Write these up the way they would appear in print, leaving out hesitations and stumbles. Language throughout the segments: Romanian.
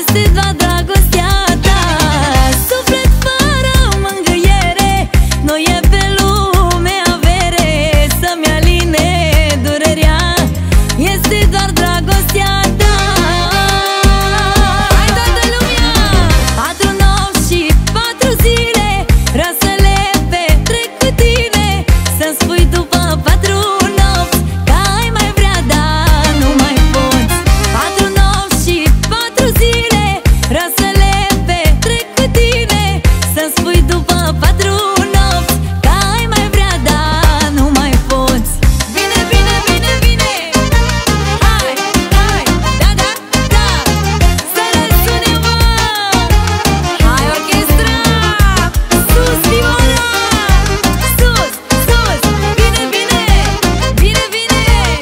este doar dragostea ta. Suflet fără mângâiere, nu e pe lume avere să-mi aline durerea, este doar dragostea ta. Hai toată lumea! 4 nopți și 4 zile, vreau să le petrec cu tine, să-mi spui după 4 nopți că ai mai vrea, dar nu mai poți. 4 nopți și 4 zile, vreau să le petrec cu tine, să-mi spui după 4 nopți că ai mai vrea, dar nu mai poți. Bine, bine, bine, bine! Hai, hai, da, da, da! Să răsune, mă! Hai, orchestra! Sus, viola! Sus, sus! Bine, bine! Bine, bine!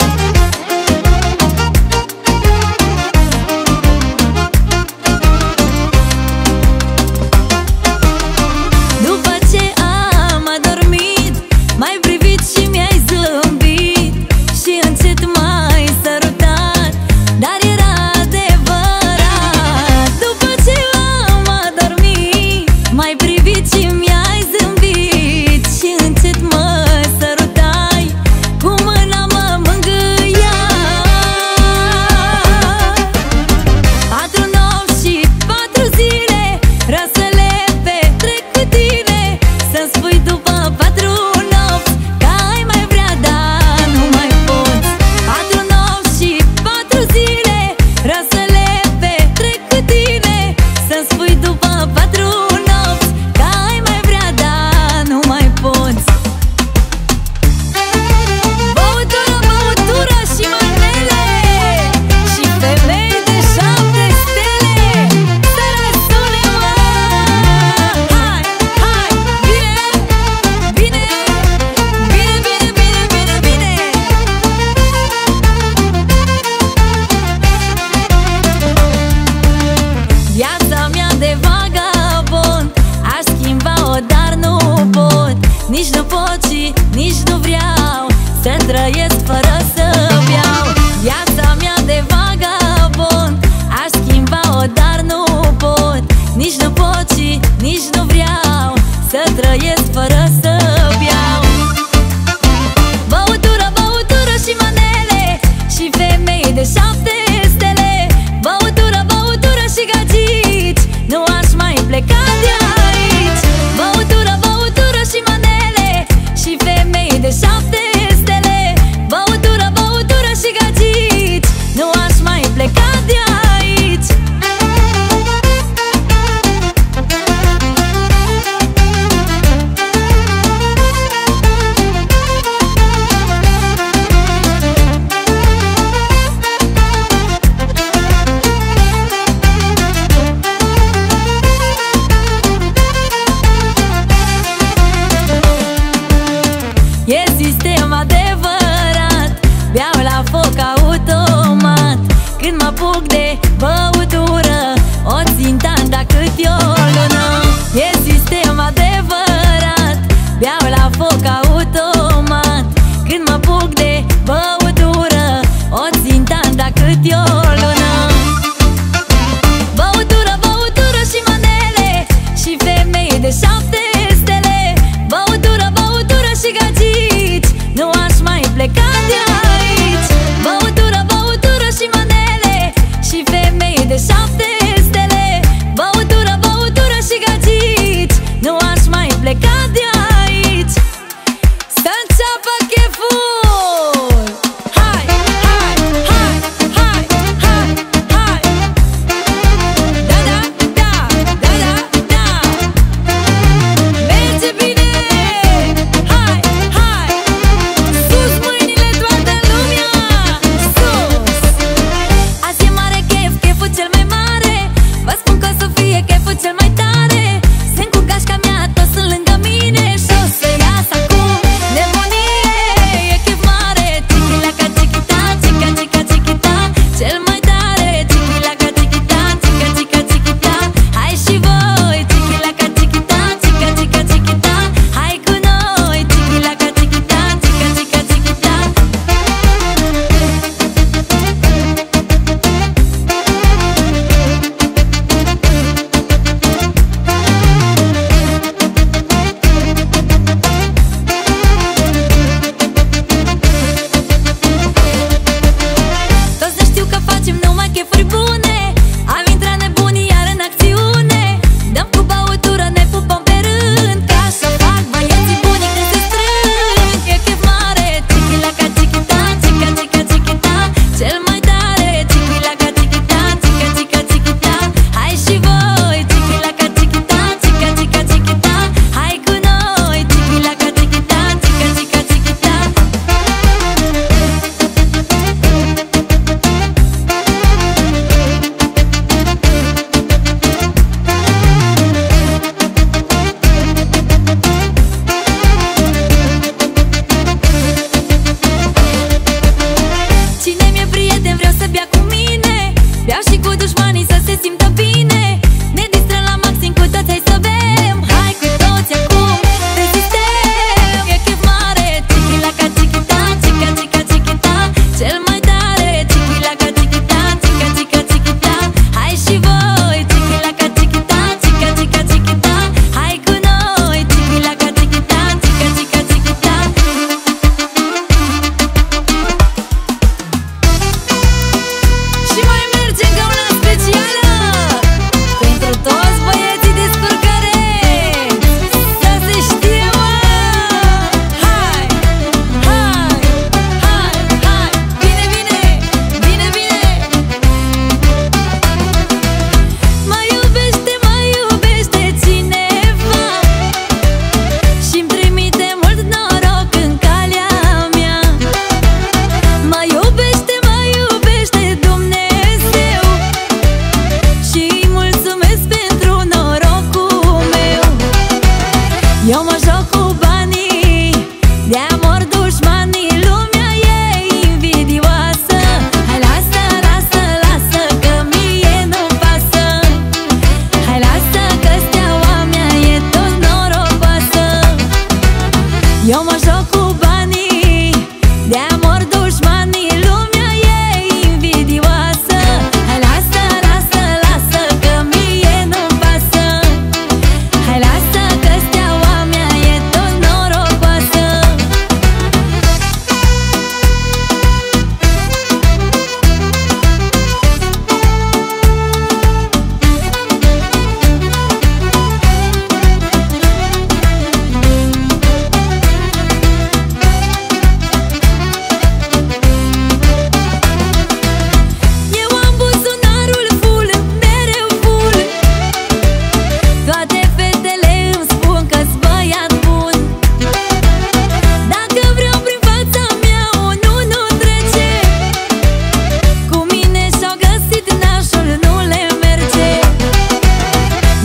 După ce am adormit, m-ai privit și mi-ai zâmbit și încet m-ai sărutat, dar era adevărat. După ce am adormit, m-ai privit și mi-ai zâmbit și încet mă sărutai, cu mâna mă mângâiai. 4 nopți și 4 zile, vreau să le petrec cu tine, să-mi spui după 4 nopți că ai mai vrea, dar nu mai poți. 4 nopți și 4 zile, vreau să le petrec cu tine, să-mi spui după 4 nopți că ai mai vrea, dar nu mai poți. Băutură, băutură și manele și femei de 7 stele, să răsune, mă! Hai, hai, bine, bine, bine, bine, bine, bine, bine! Viața mea de vagabond aș schimba-o, dar nu pot. Nici nu pot și nici nu vreau să trăiesc fără să beau. Viața mea de vagabond aș schimba-o, dar nu pot. Nici nu pot și nici nu vreau să trăiesc fără să beau. Băutură, băutură și manele și femei de 7 stele, băutură, băutură și gagici, nu aș mai pleca de aici. Băutură, băutură și manele și femei de 7 stele, băutură, băutură și gagici, nu aș mai pleca de aici.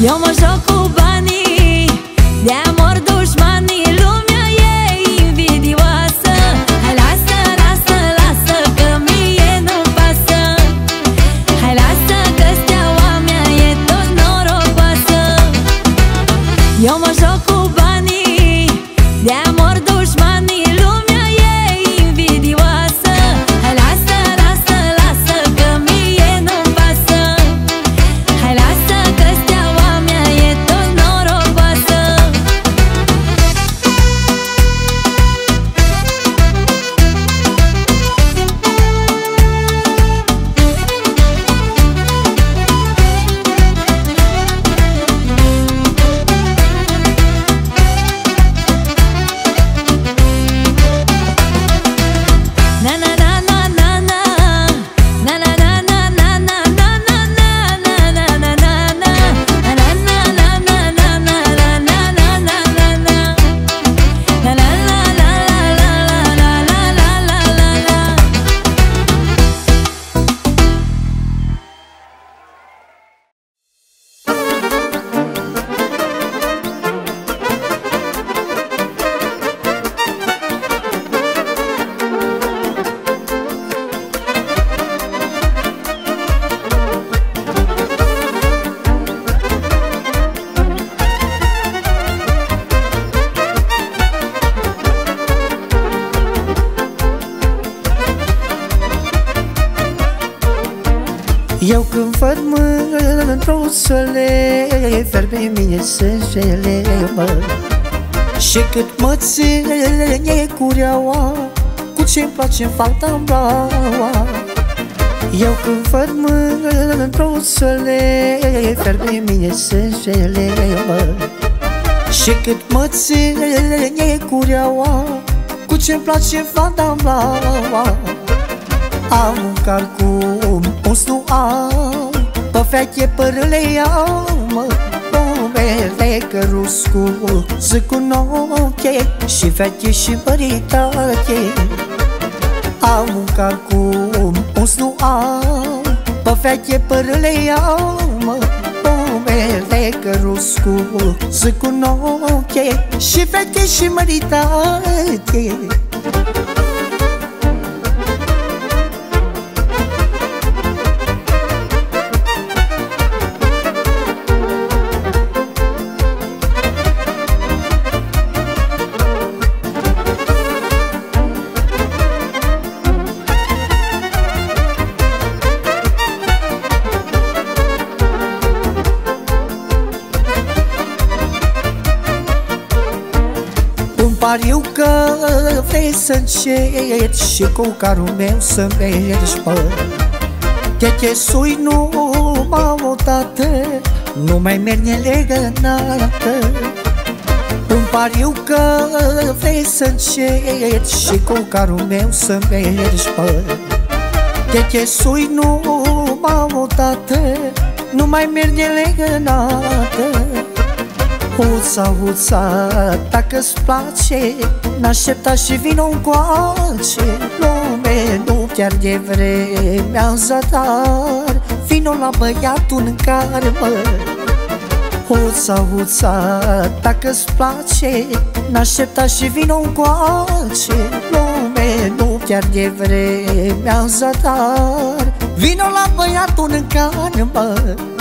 Eu mă joc cu banii, de-a mor dușmanii. Lumea e invidioasă. Hai lasă, lasă, lasă, că mie nu-mi pasă. Hai lasă că steaua mea e tot norocoasă. Eu mă joc cu banii, de-a mor dușmanii. Lumea e invidioasă. Hai lasă, lasă, lasă, că mie nu-mi pasă. Hai lasă că steaua mea e tot norocoasă. Na na na na na na, na na na na na na na na na na na na na, na na na na na na na na na na na na. La la la la la la la la la la la la. Eu când văd mândruțele, fierbe mine sângele, mă. Și cât mă ține cureaua, cu ce-mi place-mi fac blaua. Eu când văd mândruțele, fierbe mine sângele, mă. Și cât mă ține cureaua, cu ce-mi place-mi fac blaua. Am un car cu un stu au, pe veche părâle iau, mă. Numele căruscu, zic un oche, și veche și măritate. Am un car cu un stu au, pe veche părâle iau, mă. Numele căruscu, zic un oche, și veche și măritate. Pariu că vrei să încerci și cu carul meu să mergi, mă. Te chesui numai o dată, nu mai mergi nelegănată. Îmi pariu că vrei să încerci și cu carul meu să mergi, mă. Te chesui numai o dată, nu mai mergi nelegănată. Uța, uța, dacă-ți place, n-aștepta și vino încoace. Lume, nu pierde vremea în zadar, vino la băiatul în care, mă. Uța, uța, dacă-ți place, n-aștepta și vino încoace. Lume, nu pierde vremea în zadar, vino la băiatul în care, mă.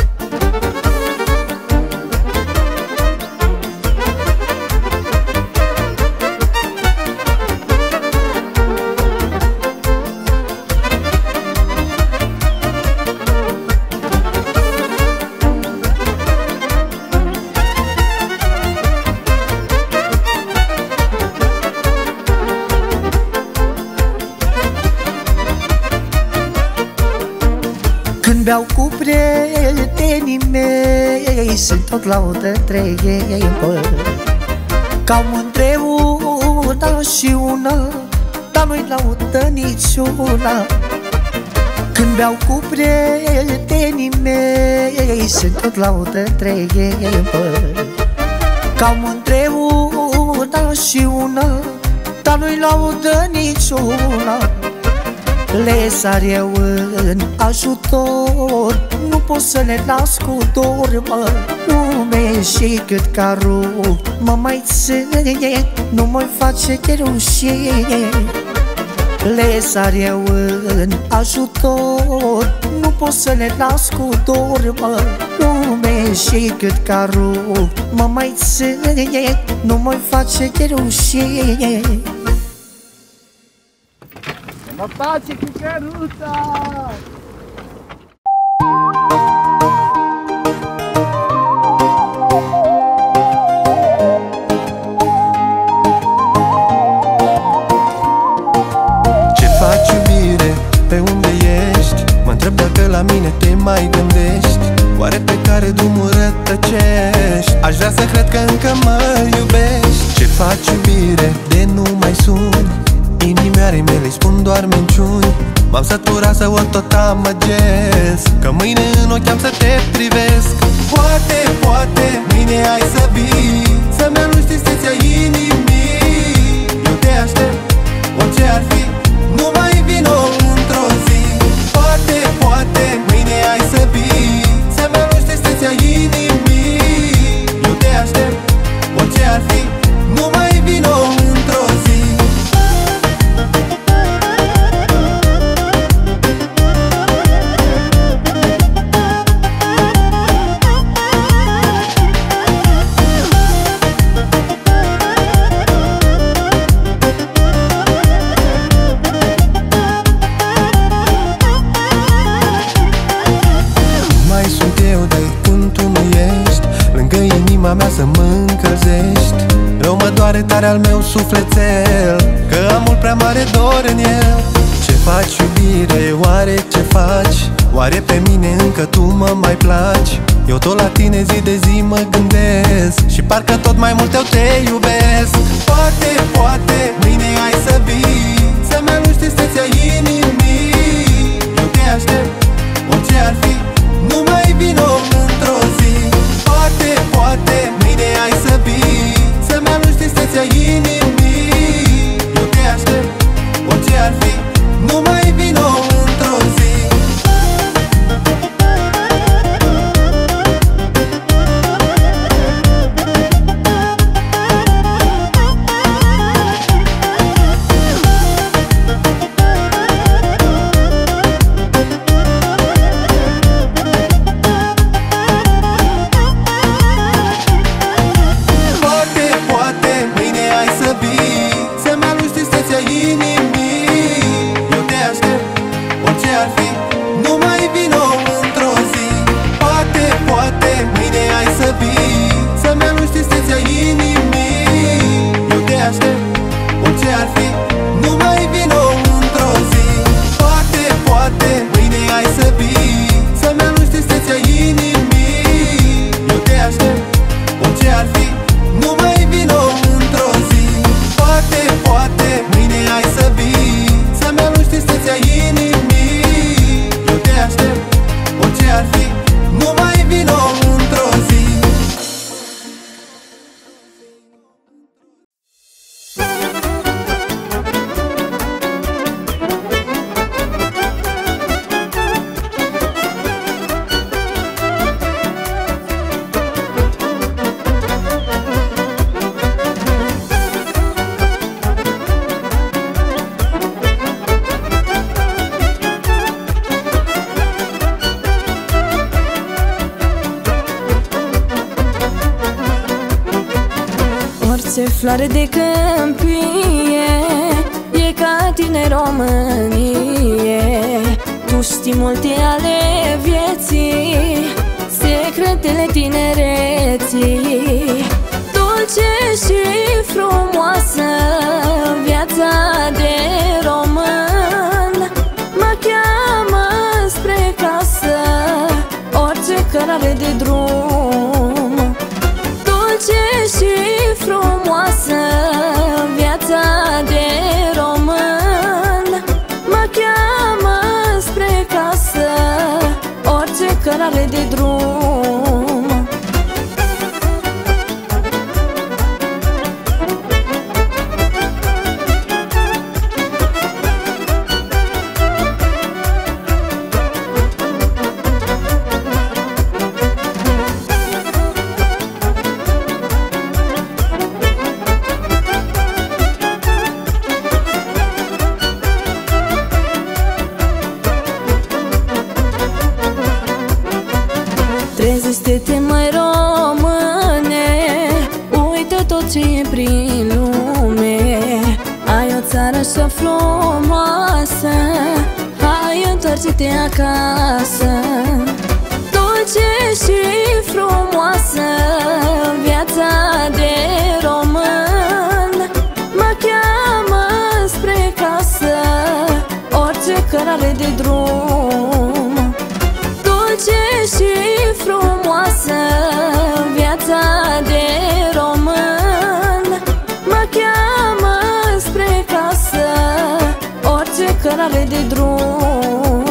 Când beau cu prietenii mei, sunt tot laudă între ei, bă. Ca între una și una, dar nu-i laudă niciuna. Când beau cu prietenii mei, sunt tot laudă între ei, bă. Ca între una și una, dar nu-i laudă niciuna. le sar eu în ajutor. Nu pot să le las cu dor, mă. Lume și cât ca rup mă mai ține, nu mă face de rușine. Le sar eu în ajutor, nu pot să le las cu dor, mă. Lume și cât ca rup mă mai ține, nu mă face de rușine. Mă face cu căruța! Ce faci, iubire? Pe unde ești? Mă întreb dacă la mine te mai gândești. Oare pe care drumul rătăcești? Aș vrea să cred că încă mă iubești. Ce faci, iubire? De nu mai suni. Inimioarei mele spun doar minciuni. M-am săturat să o tot amăgesc, că mâine în ochi am să te privesc. Poate, poate, mâine ai să vii, să-mi alungi tristețea inimii. Eu te aștept, orice ar fi, nu mai vino într-o zi. Poate, poate, mâine ai să vii, să-mi alungi tristețea inimii. Eu te aștept, orice ar fi, nu mai vino într-o zi. Mea să mă încălzești. Rău mă doare tare al meu sufletel, că am mult prea mare dor în el. Ce faci, iubire, oare ce faci? Oare pe mine încă tu mă mai placi? Eu tot la tine zi de zi mă gândesc, și parcă tot mai mult eu te iubesc. Poate, poate, mâine ai să vii, să-mi alungi tristețea inimii. Eu te aștept, orice ar fi, nu mai vino într-o zi. Poate, poate, mâine ai să vii, să-mi alungi tristețea inimii. Eu te aștept, orice ar fi, nu mai vino într-o zi. Orice floare de câmpie e ca tine, Românie. Tu știi multe ale vieții, secretele tinereții. Dulce și frumoasă viața de român mă cheamă spre casă, orice cărare de drum. Dulce și frumoasă viața de român mă cheamă spre casă, orice cărare de drum. Trezește-te, măi române, uită tot ce e prin lume. Ai o țară așa frumoasă, hai întoarce-te acasă. Dulce și frumoasă viața de român, mă cheamă spre casă orice cărare de drum. Dulce și frumoasă viața de român, mă cheamă spre casă orice cărare de drum.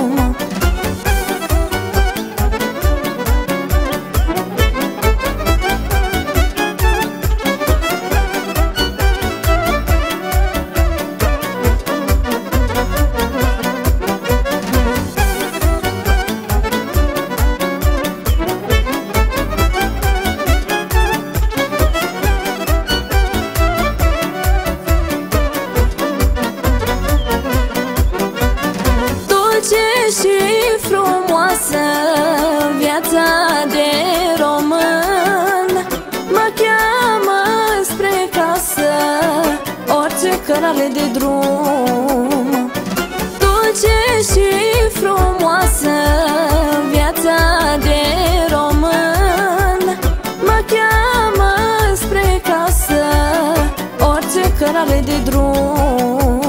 Și frumoasă viața de român, mă cheamă spre casă orice cărare de drum. Dulce și frumoasă viața de român, mă cheamă spre casă orice cărare de drum.